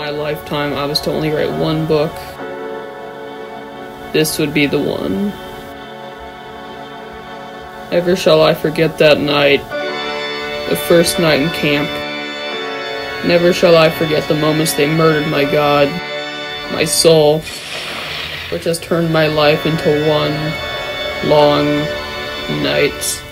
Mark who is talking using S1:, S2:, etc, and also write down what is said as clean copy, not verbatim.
S1: my lifetime I was to only write one book, this would be the one. Never shall I forget that night, the first night in camp. Never shall I forget the moments they murdered my God, my soul, which has turned my life into one long night.